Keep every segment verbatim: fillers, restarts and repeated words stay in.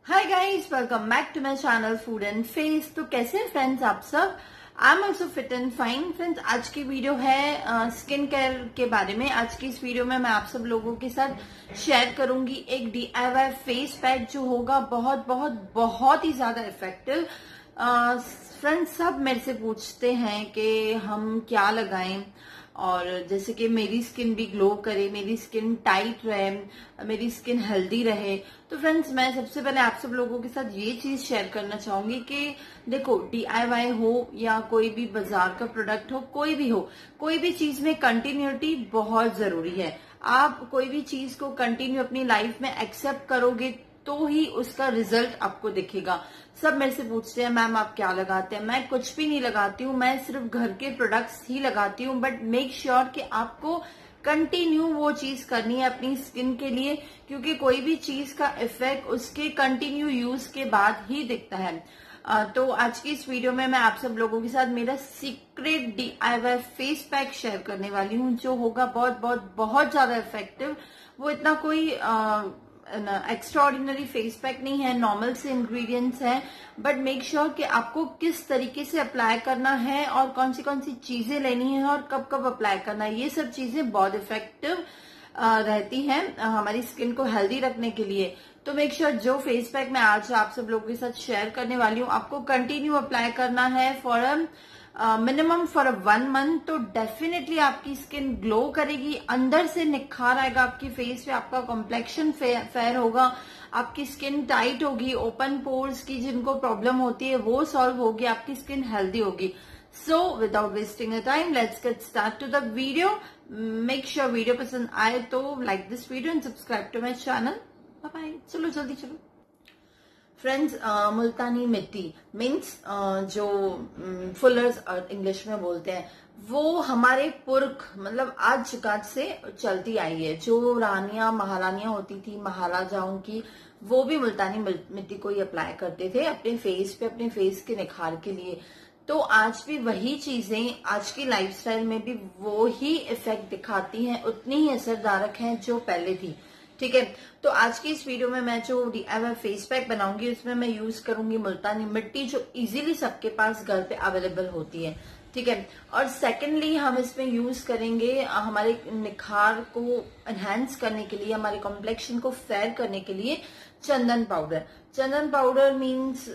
Hi guys, welcome back to my channel food and face. तो कैसे हैं friends आप सब? I am also fit and fine. Friends, आज की वीडियो है स्किन केयर के बारे में। आज की इस वीडियो में मैं आप सब लोगों के साथ शेयर करूंगी एक D I Y face pack जो होगा बहुत बहुत बहुत ही ज्यादा इफेक्टिव। फ्रेंड्स, सब मेरे से पूछते हैं कि हम क्या लगाएं, और जैसे कि मेरी स्किन भी ग्लो करे, मेरी स्किन टाइट रहे, मेरी स्किन हेल्दी रहे। तो फ्रेंड्स, मैं सबसे पहले आप सब लोगों के साथ ये चीज शेयर करना चाहूंगी कि देखो, डी आई वाई हो या कोई भी बाजार का प्रोडक्ट हो, कोई भी हो, कोई भी चीज में कंटिन्यूटी बहुत जरूरी है। आप कोई भी चीज को कंटिन्यू अपनी लाइफ में एक्सेप्ट करोगे तो ही उसका रिजल्ट आपको दिखेगा। सब मेरे से पूछते हैं मैम आप क्या लगाते हैं? मैं कुछ भी नहीं लगाती हूँ, मैं सिर्फ घर के प्रोडक्ट्स ही लगाती हूँ। बट मेक श्योर कि आपको कंटिन्यू वो चीज करनी है अपनी स्किन के लिए, क्योंकि कोई भी चीज का इफेक्ट उसके कंटिन्यू यूज के बाद ही दिखता है। आ, तो आज की इस वीडियो में मैं आप सब लोगों के साथ मेरा secret D I Y face pack share करने वाली हूँ, जो होगा बहुत बहुत बहुत ज्यादा इफेक्टिव। वो इतना कोई आ, एक्स्ट्रा ऑर्डिनरी फेस पैक नहीं है, नॉर्मल से इंग्रेडिएंट्स हैं, बट मेक श्योर कि आपको किस तरीके से अप्लाई करना है और कौन सी कौन सी चीजें लेनी है और कब कब अप्लाई करना है। ये सब चीजें बहुत इफेक्टिव रहती हैं हमारी स्किन को हेल्दी रखने के लिए। तो मेक श्योर जो फेस पैक मैं आज आप सब लोगों के साथ शेयर करने वाली हूँ, आपको कंटिन्यू अप्लाई करना है for a minimum for a one month. तो डेफिनेटली आपकी स्किन ग्लो करेगी, अंदर से निखार आएगा आपकी फेस पे, आपका कॉम्प्लेक्शन फेयर होगा, आपकी स्किन टाइट होगी, ओपन पोर्स की जिनको प्रॉब्लम होती है वो सॉल्व होगी, आपकी स्किन हेल्दी होगी। So without wasting a time, let's get start to the video. Make sure video पसंद आए तो like this video and subscribe to my channel. Bye bye. चलो जल्दी चलो friends, uh, Multani mitti means uh, जो फुलर्स अर्थ इंग्लिश में बोलते हैं, वो हमारे पुरख मतलब आज काज से चलती आई है। जो रानियां महारानियां होती थी, महाराजाओं की, वो भी मुल्तानी मिट्टी को ही अप्लाई करते थे अपने फेस पे, अपने फेस के निखार के लिए। तो आज भी वही चीजें आज की लाइफस्टाइल में भी वो ही इफेक्ट दिखाती हैं, उतनी ही असरदारक हैं जो पहले थी। ठीक है, तो आज की इस वीडियो में मैं जो D I Y face pack बनाऊंगी उसमें मैं यूज करूंगी मुल्तानी मिट्टी, जो इजीली सबके पास घर पे अवेलेबल होती है। ठीक है, और सेकेंडली हम इसमें यूज करेंगे हमारे निखार को एनहेंस करने के लिए, हमारे कॉम्प्लेक्शन को फेयर करने के लिए चंदन पाउडर। चंदन पाउडर मीन्स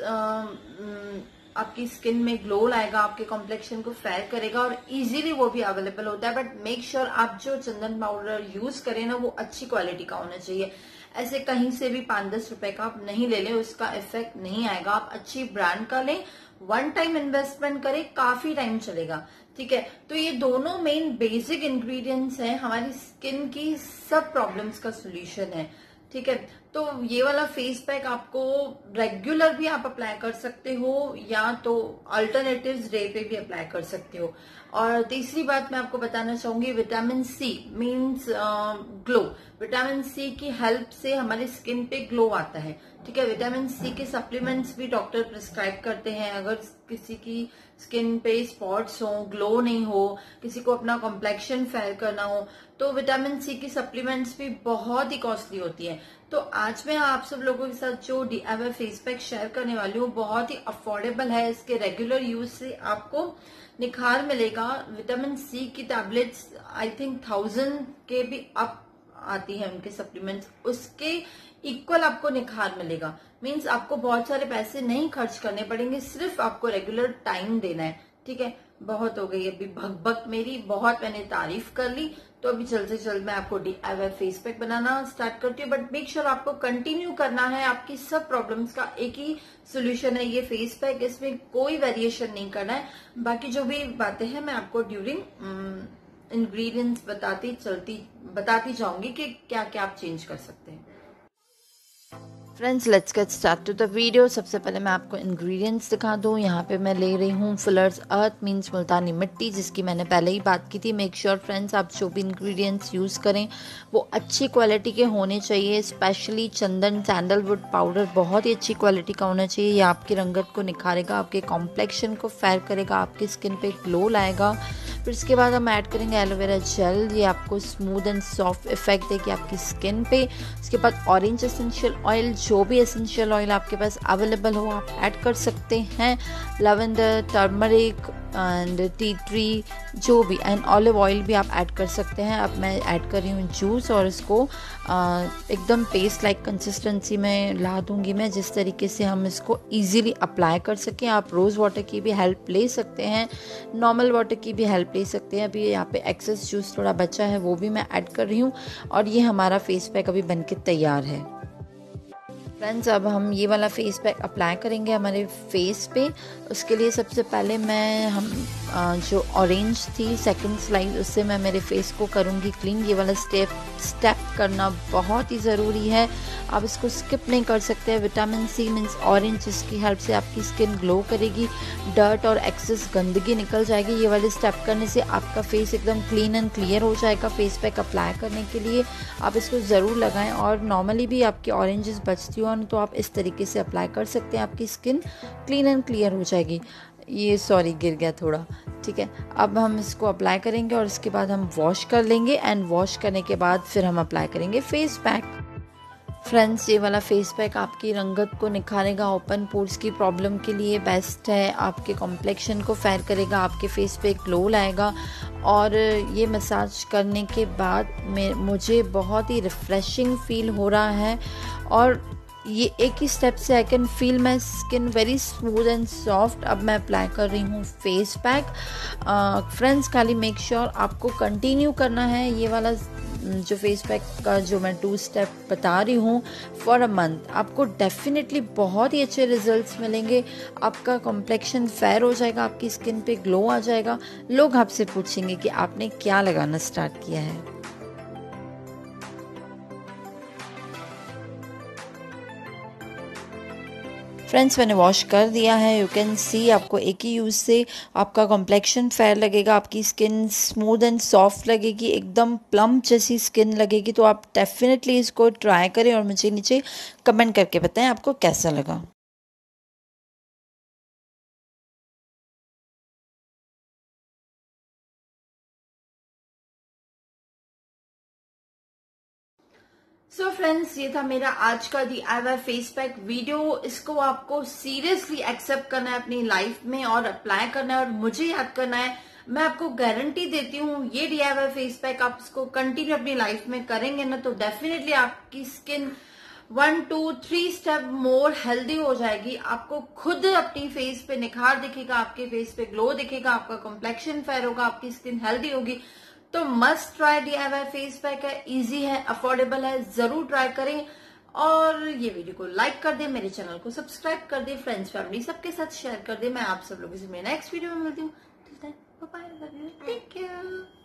आपकी स्किन में ग्लो लाएगा, आपके कॉम्प्लेक्शन को फेयर करेगा और इजीली वो भी अवेलेबल होता है। बट मेक श्योर आप जो चंदन पाउडर यूज करें ना, वो अच्छी क्वालिटी का होना चाहिए। ऐसे कहीं से भी पांच दस रुपए का आप नहीं ले लें, उसका इफेक्ट नहीं आएगा। आप अच्छी ब्रांड का लें, वन टाइम इन्वेस्टमेंट करें, काफी टाइम चलेगा। ठीक है, तो ये दोनों मेन बेसिक इंग्रेडिएंट्स हैं, हमारी स्किन की सब प्रॉब्लम्स का सोल्यूशन है। ठीक है, तो ये वाला फेस पैक आपको रेगुलर भी आप अप्लाई कर सकते हो या तो अल्टरनेटिव्स डे पे भी अप्लाई कर सकते हो। और तीसरी बात मैं आपको बताना चाहूंगी, vitamin C means glow. Vitamin C की हेल्प से हमारी स्किन पे ग्लो आता है। ठीक है, विटामिन सी के सप्लीमेंट्स भी डॉक्टर प्रिस्क्राइब करते हैं। अगर किसी की स्किन पे स्पॉट्स हो, ग्लो नहीं हो, किसी को अपना कॉम्प्लेक्शन फेयर करना हो, तो विटामिन सी की सप्लीमेंट्स भी बहुत ही कॉस्टली होती है। तो आज मैं आप सब लोगों के साथ जो D I Y face pack share करने वाली हूँ, बहुत ही अफोर्डेबल है। इसके रेगुलर यूज से आपको निखार मिलेगा। विटामिन सी की टैबलेट्स आई थिंक थाउजेंड के भी अप आती है उनके सप्लीमेंट्स, उसके इक्वल आपको निखार मिलेगा। मीन्स आपको बहुत सारे पैसे नहीं खर्च करने पड़ेंगे, सिर्फ आपको रेगुलर टाइम देना है। ठीक है, बहुत हो गई अभी भगभग मेरी, बहुत मैंने तारीफ कर ली। तो अभी जल्द से जल्द मैं आपको D I Y face pack बनाना स्टार्ट करती हूँ। बट मेक श्योर आपको कंटिन्यू करना है, आपकी सब प्रॉब्लम्स का एक ही सोल्यूशन है ये फेस पैक, इसमें कोई वेरिएशन नहीं करना है। बाकी जो भी बातें हैं मैं आपको ड्यूरिंग इंग्रेडिएंट्स बताती चलती बताती जाऊंगी कि क्या क्या आप चेंज कर सकते हैं। Friends, let's get start to the video. सबसे पहले मैं आपको इंग्रेडिएंट्स दिखा दूं। यहाँ पे मैं ले रही हूँ फुलर्स अर्थ मीन्स मुल्तानी मिट्टी, जिसकी मैंने पहले ही बात की थी। मेक श्योर फ्रेंड्स आप जो भी इंग्रेडिएंट्स यूज़ करें वो अच्छी क्वालिटी के होने चाहिए। स्पेशली चंदन सैंडलवुड पाउडर बहुत ही अच्छी क्वालिटी का होना चाहिए। ये आपकी रंगत को निखारेगा, आपके कॉम्प्लेक्शन को फेयर करेगा, आपकी स्किन पे ग्लो लाएगा। फिर इसके बाद हम ऐड करेंगे एलोवेरा जेल। ये आपको स्मूथ एंड सॉफ्ट इफेक्ट देगी आपकी स्किन पे। उसके बाद ऑरेंज एसेंशियल ऑयल, जो भी एसेंशियल ऑयल आपके पास अवेलेबल हो आप ऐड कर सकते हैं। Lavender, turmeric and tea tree, जो भी, एंड ऑलिव ऑयल भी आप ऐड कर सकते हैं। अब मैं ऐड कर रही हूँ जूस और इसको आ, एकदम पेस्ट लाइक कंसिस्टेंसी में ला दूंगी मैं, जिस तरीके से हम इसको इजीली अप्लाई कर सकें। आप रोज़ वाटर की भी हेल्प ले सकते हैं, नॉर्मल वाटर की भी हेल्प ले सकते हैं। अभी यहाँ पे एक्सेस जूस थोड़ा बचा है वो भी मैं ऐड कर रही हूँ और ये हमारा फेस पैक अभी बनके तैयार है। फ्रेंड्स, अब हम ये वाला फेस पैक अप्लाई करेंगे हमारे फेस पे। उसके लिए सबसे पहले मैं हम जो ऑरेंज थी सेकंड स्लाइस, उससे मैं मेरे फेस को करूँगी क्लीन। ये वाला स्टेप स्टेप करना बहुत ही ज़रूरी है, आप इसको स्किप नहीं कर सकते। विटामिन सी मीन्स ऑरेंज, जिसकी हेल्प से आपकी स्किन ग्लो करेगी, डर्ट और एक्सेस गंदगी निकल जाएगी। ये वाले स्टेप करने से आपका फेस एकदम क्लीन एंड क्लियर हो जाएगा। फेस पैक अप्लाई करने के लिए आप इसको ज़रूर लगाएं और नॉर्मली भी आपकी ऑरेंजेस बचती हो तो आप इस तरीके से अप्लाई कर सकते हैं, आपकी स्किन क्लीन एंड क्लियर हो जाएगी। ये सॉरी गिर गया थोड़ा, ठीक है। अब हम इसको अप्लाई करेंगे और इसके बाद हम वॉश कर लेंगे एंड वॉश करने के बाद फिर हम अप्लाई करेंगे फेस पैक। फ्रेंड्स, ये वाला फेस पैक आपकी रंगत को निखारेगा, ओपन पोर्स की प्रॉब्लम के लिए बेस्ट है, आपके कॉम्प्लेक्शन को फेयर करेगा, आपके फेस पे ग्लो लाएगा। और ये मसाज करने के बाद मैं मुझे बहुत ही रिफ्रेशिंग फील हो रहा है और ये एक ही स्टेप से I can feel my skin very smooth and soft. अब मैं अप्लाई कर रही हूँ फेस पैक। फ्रेंड्स, खाली मेक श्योर आपको कंटिन्यू करना है ये वाला जो फेस पैक का जो मैं टू स्टेप बता रही हूँ फॉर अ मंथ। आपको डेफिनेटली बहुत ही अच्छे रिजल्ट्स मिलेंगे, आपका कॉम्प्लेक्शन फेयर हो जाएगा, आपकी स्किन पे ग्लो आ जाएगा। लोग आपसे पूछेंगे कि आपने क्या लगाना स्टार्ट किया है। फ्रेंड्स, मैंने वॉश कर दिया है, यू कैन सी आपको एक ही यूज़ से आपका कॉम्प्लेक्शन फेयर लगेगा, आपकी स्किन स्मूथ एंड सॉफ्ट लगेगी, एकदम प्लम जैसी स्किन लगेगी। तो आप डेफिनेटली इसको ट्राई करें और मुझे नीचे कमेंट करके बताएं आपको कैसा लगा। सो so फ्रेंड्स, ये था मेरा आज का D I Y face pack video. इसको आपको सीरियसली एक्सेप्ट करना है अपनी लाइफ में और अप्लाई करना है और मुझे याद करना है। मैं आपको गारंटी देती हूँ ये D I Y face pack आप इसको कंटिन्यू अपनी लाइफ में करेंगे ना तो डेफिनेटली आपकी skin one two three step more healthy हो जाएगी। आपको खुद अपनी फेस पे निखार दिखेगा, आपके फेस पे ग्लो दिखेगा, आपका कॉम्प्लेक्शन फेयर होगा, आपकी स्किन हेल्दी होगी। तो must try D I Y face pack है, इजी है, अफोर्डेबल है, जरूर ट्राई करें। और ये वीडियो को लाइक कर दे, मेरे चैनल को सब्सक्राइब कर दे, फ्रेंड्स फैमिली सबके साथ शेयर कर दे। मैं आप सब लोगों से मेरे नेक्स्ट वीडियो में मिलती हूँ। Till then bye bye, love you, take care.